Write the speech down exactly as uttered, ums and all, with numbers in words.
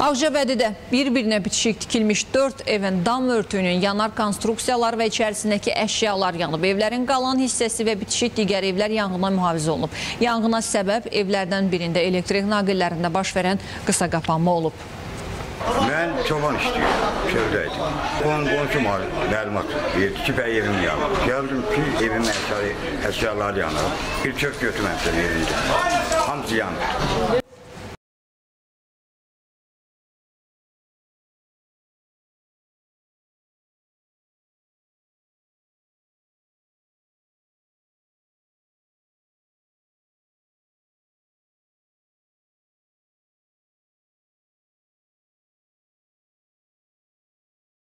Ağcabədidə bir-birinə bitişik tikilmiş dörd evin dam örtüyünün yanar konstruksiyalar və içərisindəki əşyalar yanıb. Evlərin qalan hissəsi və bitişik digər evlər yanğına mühafizə olunub. Yanğına səbəb evlərdən birində elektrik naqillərində baş verən qısa qapanma olub. Mən çoban işləyirəm, şövrəydim. Onun qonşum var, məlumat verdi ki, bəy evim yanır. Gəldim ki, evimin əşyaları yanır. Bir kök götürməmişəm evimdə. Hamısı yanır.